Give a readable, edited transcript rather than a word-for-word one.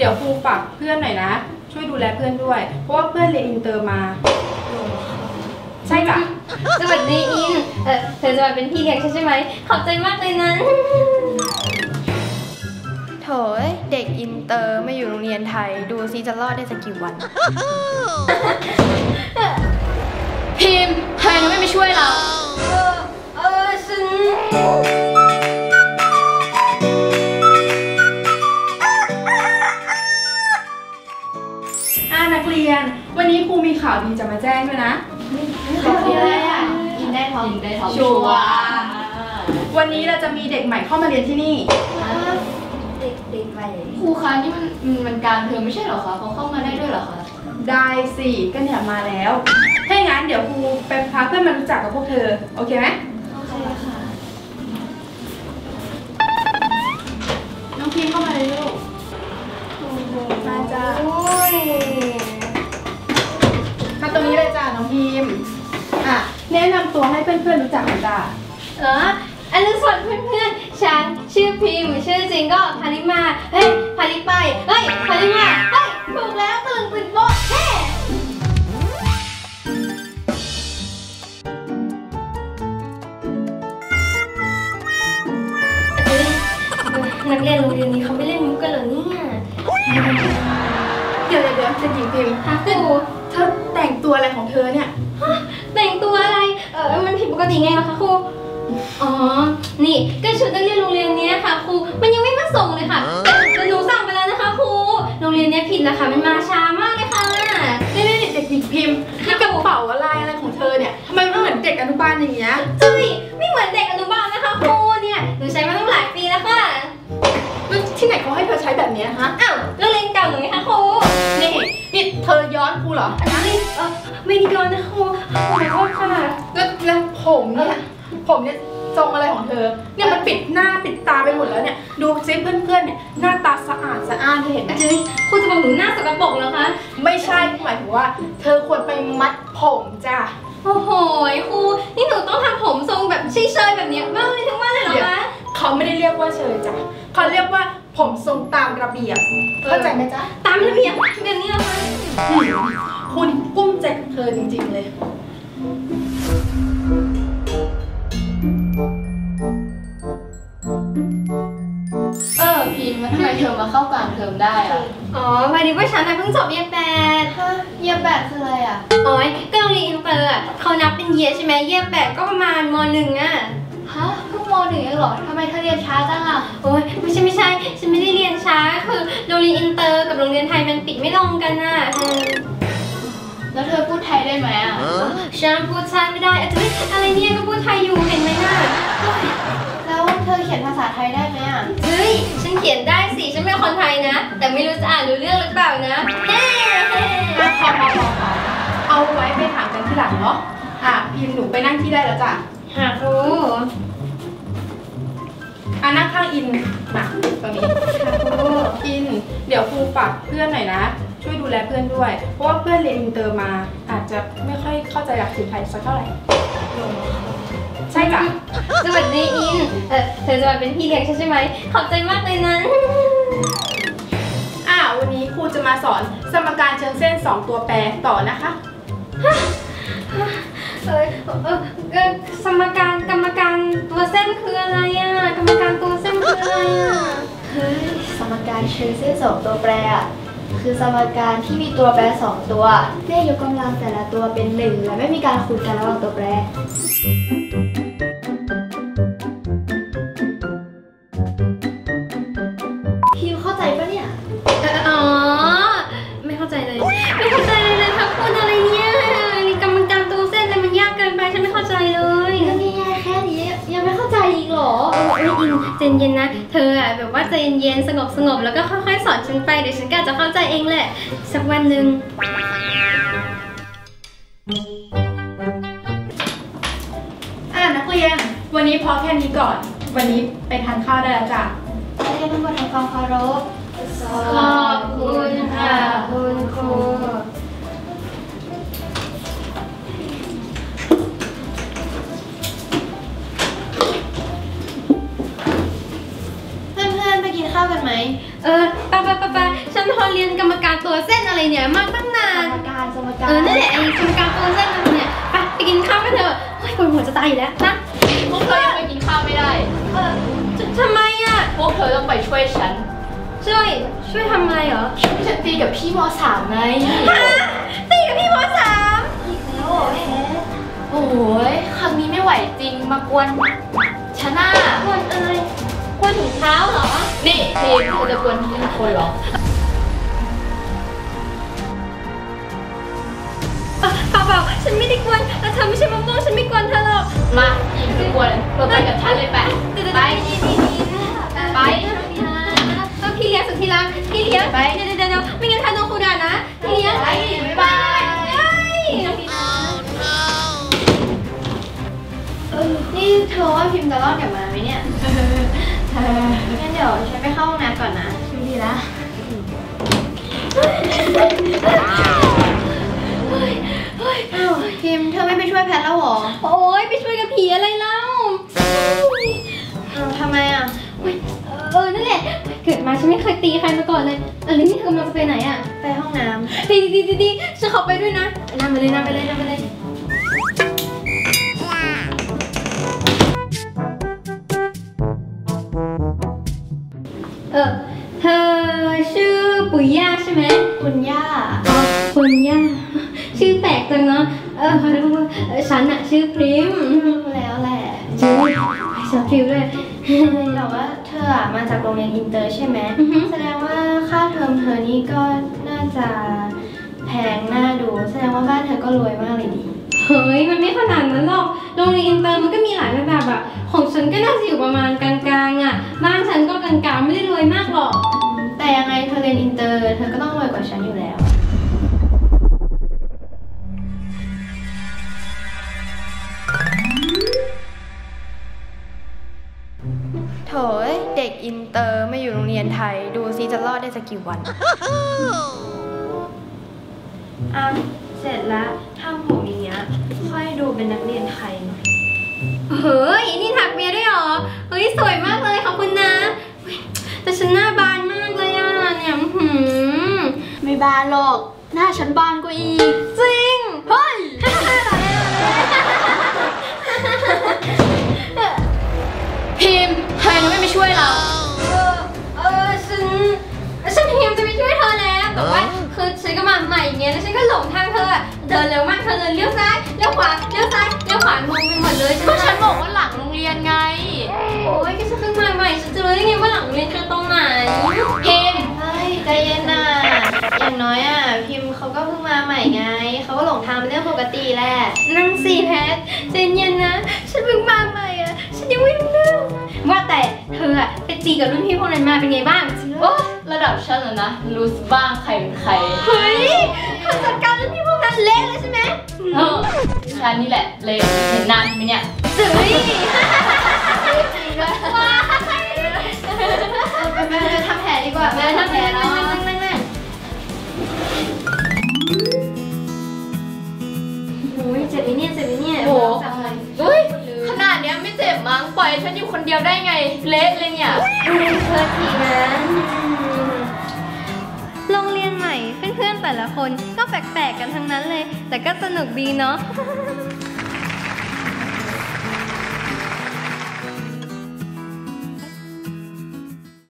ดี๋ยวครูฝากเพื่อนหน่อยนะช่วยดูแลเพื่อนด้วยเพราะว่าเพื่อนเรียนอินเตอร์มาใช่จ้ะสวัสดีอินเธอจะมาเป็นพี่เลี้ยงฉันใช่ไหมขอบใจมากเลยนะโถยเด็กอินเตอร์ไม่อยู่โรงเรียนไทยดูซิจะรอดได้สักกี่วันพิมพ์ทำไมเราไม่ไปช่วยเราฉันนักเรียนวันนี้ครูมีข่าวดีจะมาแจ้งด้วยนะข่าวดีอะไรอ่ะกินได้ท้องชัวร์วันนี้เราจะมีเด็กใหม่เข้ามาเรียนที่นี่เด็กใหม่ครูคะนี่มันการเทอมไม่ใช่เหรอคะเขาเข้ามาได้ด้วยเหรอคะได้สิก็เนี่ยมาแล้วถ้าอย่างนั้นเดี๋ยวครูไปพาเพื่อนมารู้จักกับพวกเธอโอเคไหมโอเคค่ะน้องพีเข้ามาเลยลูกมาจ้ามาตรงนี้เลยจ้าน้องพิมแนะนำตัวให้เพื่อนๆรู้จักกันจ้าอรุณสวัสดิ์เพื่อนๆฉันชื่อพิมพ์ชื่อจริงก็พาริมาเฮ้ยพาริไปเฮ้ยพาริมาเฮ้ยถูกแล้วตื่นโป๊ะเฮ้นักเรียนโรงเรียนนี้เขาไม่เล่นมุกกันเหรอเนี่ยเดี๋ยวจะหญิงพิมพ์เธอแต่งตัวอะไรของเธอเนี่ยแต่งตัวอะไรมันผิดปกติไงล่ะคะครูอ๋อนี่ก็ชุดนักเรียนโรงเรียนนี้ค่ะครูมันยังไม่มาส่งเลยค่ะแต่หนูสั่งไปแล้วนะคะครูโรงเรียนนี้ผิดแล้วค่ะมันมาช้ามากเลยค่ะนี่เด็กหญิงพิมพ์นี่กระเป๋าอะไรของเธอเนี่ยทำไมไม่เหมือนเด็กอนุบาลอย่างเงี้ยจุ้ยไม่เหมือนเด็กอนุบาลนะคะครูเนี่ยหนูใช้มาตั้งหลายปีแล้วค่ะที่ไหนเขาให้เธอใช้แบบนี้ฮะอ้าวโรงเรียนเก่าหนูไงคะครูนี่เธอย้อนครูเหรอไม่ได้ย้อนนะครูขอโทษค่ะแล้วผมเนี่ยทรงอะไรของเธอเนี่ยมันปิดหน้าปิดตาไปหมดแล้วเนี่ยดูซิเพื่อนๆเนี่ยหน้าตาสะอาดเธอเห็นไหมครูจะบอกหนูหน้าสกปรกแล้วคะไม่ใช่หมายถึงว่าเธอควรไปมัดผมจ้ะโอ้โหครูนี่หนูต้องทำผมทรงแบบเชยๆแบบนี้บ้างเลยทั้งวันเลยเหรอคะเขาไม่ได้เรียกว่าเชยจ้ะเขาเรียกว่าผมทรงตามระเบียบเข้าใจไหมจ๊ะตามระเบียบแบบนี้เหรอคะคุณกุ้มใจกับเธอจริงๆเลยพิมพ์ทำไมเธอมาเข้ากลางเทอมได้อะพอดีว่าฉันเพิ่งจบเyear 8 เyear 8คืออะไรอ่ะก็โรงเรียนอินเตอร์เขานับเป็นเยียใช่ไหมyear 8ก็ประมาณม.1อ่ะก็ม.1เองเหรอทำไมเธอเรียนช้าจังอ่ะไม่ใช่ฉันไม่ได้เรียนช้าคือโรงเรียนอินเตอร์กับโรงเรียนไทยมันปิดไม่ลงกันน่ะแล้วเธอพูดไทยได้ไหมอ่ะฉันพูดไทยไม่ได้อะไรเนี่ยก็พูดไทยอยู่เห็นไหมน่ะแล้วเธอเขียนภาษาไทยได้ไหมอ่ะฉันเขียนได้สิฉันเป็นคนไทยนะแต่ไม่รู้จะอ่านรู้เรื่องหรือเปล่านะเอาไว้ไปถามกันทีหลังเนาะพิมพ์หนูไปนั่งที่ได้แล้วจ้ะครูนั่งข้างอินมาตรงนี้อินเดี๋ยวครูฝากเพื่อนหน่อยนะช่วยดูแลเพื่อนด้วยเพราะว่าเพื่อนเรียนอินเตอร์มาอาจจะไม่ค่อยเข้าใจหลักสูตรไทยสักเท่าไหร่ใช่จ้ะสวัสดีอินเธอจะมาเป็นพี่เลี้ยงฉันใช่ไหมขอบใจมากเลยนะวันนี้ครูจะมาสอนสมการเชิงเส้น2ตัวแปรต่อนะคะสมการกรรมการตัวเส้นคืออะไรอ่ะกรรมการตัวเส้นคืออะไรอ่ะสมการเชิงเส้น2ตัวแปรคือสมการที่มีตัวแปร2ตัวเลขยกกำลังแต่ละตัวเป็น1และไม่มีการคูณกันระหว่างตัวแปรพิมเข้าใจปะเนี่ยไม่เข้าใจเลยค่ะพูดอะไรเนี่ยนี่กรรมการตัวเส้นอะไรมันยากเกินไปฉันไม่เข้าใจเลยนี่ไงแค่นี้ยังไม่เข้าใจอีกเหรอใจเย็นนะเธอแบบว่าใจเย็นสงบแล้วก็ค่อยๆสอนฉันไปเดี๋ยวฉันก็จะเข้าใจเองแหละสักวันหนึ่งนักเรียนวันนี้พอแค่นี้ก่อนวันนี้ไปทานข้าวได้แล้วจ้ะนักเรียนทั้งหมดทำความเคารพขอบคุณค่ะคุณครูเพื่อนๆไปกินข้าวกันไหมไปฉันท้เรียนกรรมการตัวเส้นอะไรเนี่ยมาตั้งนานสมการนั่นแหละไอ้กรรมการตัวเส้นอะไรเนี่ยไปกินข้าวกันเถอะโอ๊ยปวดหัวจะตายอยู่แล้วนะพวกเธอยังไปกินข้าวไม่ได้ทำไมอ่ะพวกเธอต้องไปช่วยฉันช่วยทำอะไรเหรอฉันตีกับพี่ม.3 ไงตีกับพี่ม.3 แล้วเหรอแฮะโอ้ยครั้งนี้ไม่ไหวจริงมากวนฉันน่ะกวนอะไรกวนถุงเท้าเหรอนี่ทีมเธอจะกวนพี่คนเหรอเปล่าฉันไม่ได้กวนแต่เธอไม่ใช่มะม่วงฉันไม่กวนเธอหรอกมาทีมจะกวนเราไปกับฉันเลยไปไปไปพี่เลี้ยงสุดที่รักพี่เลี้ยงเดี๋ยวไม่งั้นเธอโดนครูด่านะพี่เลี้ยงไปบ๊ายบายนี่เธอว่าพิมพ์จะรอดกลับมาไหมเนี่ยงั้นเดี๋ยวฉันไปเข้าห้องน้ำก่อนนะชิมดีละพิมพ์เธอไม่ไปช่วยแพทแล้วหรอโอ๊ยไปช่วยกับผีอะไรเล่าทำไมอ่ะนั่นแหละเกิดมาฉันไม่เคยตีใครมาก่อนเลยแล้วนี่เธอกำลังจะไปไหนอ่ะไปห้องน้ำดีฉันขอไปด้วยนะนำไปเลย เธอชื่อปุ๋ยย่าใช่ไหมคุณย่าปุ๋ยย่าชื่อแปลกจังเนาะขอโทษฉันอะชื่อพริมรู้แล้วแหละชื่อพริมเลยแต่ว่าเธออะมาจากโรงเรียนอินเตอร์ใช่ไหมอือฮึแสดงว่าค่าเทอมเธอนี่ก็น่าจะแพงน่าดู แสดงว่าบ้านเธอก็รวยมากเลยดิเฮ้ยมันไม่ขนาดนั้นหรอกโรงเรียนอินเตอร์มันก็มีหลายระดับอะของฉันก็น่าจะอยู่ประมาณกลางๆอะบ้านฉันก็กลางๆไม่ได้รวยมากหรอกแต่ยังไงเธอเรียนอินเตอร์เธอก็ต้องรวยกว่าฉันอยู่แล้ว โถยเด็กอินเตอร์มาอยู่โรงเรียนไทย ดูซิจะรอดได้สักกี่วัน อ่ะ เสร็จแล้วทำผมอย่างเงี้ย ค่อยดูเป็นนักเรียนไทยหน่อยเฮ้ยนี่ถักเบียร์ด้วยเหรอเฮ้ยสวยมากเลยขอบคุณนะเฮ้ยแต่ฉันหน้าบานมากเลยอะเนี่ยไม่บานหรอก หน้าฉันบานกว่าอีกจริงเฮ้ยพิมพ์ทำไมไม่ไปช่วยเราฉันพยายามจะไปช่วยเธอแล้วแต่ว่าคือฉันก็มาใหม่อย่างเงี้ยแล้วฉันก็หลงทางเธออะเดินเร็วมากเธอเดินเลี้ยวซ้ายเลี้ยวขวาเลี้ยวซ้ายเลี้ยวขวางงไปหมดเลยก็ฉันบอกว่าหลังโรงเรียนไงโอ๊ยก็ฉันเพิ่งมาใหม่ฉันจะรู้ได้ไงว่าหลังเรียนคือตรงไหนพิมพ์เฮ้ยใจเย็นน่ะ อย่างน้อยอ่ะ พิมพ์เขาก็เพิ่งมาใหม่ไง เขาก็หลงทางเป็นเรื่องปกติแหละนั่งสิแพทใจเย็นนะฉันเพิ่งมาใหม่อะฉันยังไม่รู้เรื่องว่าแต่เธออะไปตีกับรุ่นพี่พวกนั้นมาเป็นไงบ้างโอ้ระดับฉันเหรอนะรู้บ้างใครเป็นใครเฮ้ยเธอจัดการรุ่นพี่พวกนั้นเละเลยใช่ไหมเออฉันนี่แหละเลยเห็นหน้าฉันไหมเนี่ยเฮ้ยไปทำแผลดีกว่าไปทำแผลเนาะนั่งโอ้ยเจ็บไหมเนี่ยโอ้โหจับเลยเฮ้ยขนาดเนี้ยไม่เจ็บมั้งปล่อยฉันอยู่คนเดียวได้ไง เละเลยเนี่ยเธอทีนะโรงเรียนใหม่เพื่อนๆแต่ละคนก็แปลกๆกันทั้งนั้นเลย แต่ก็สนุกดีเนาะ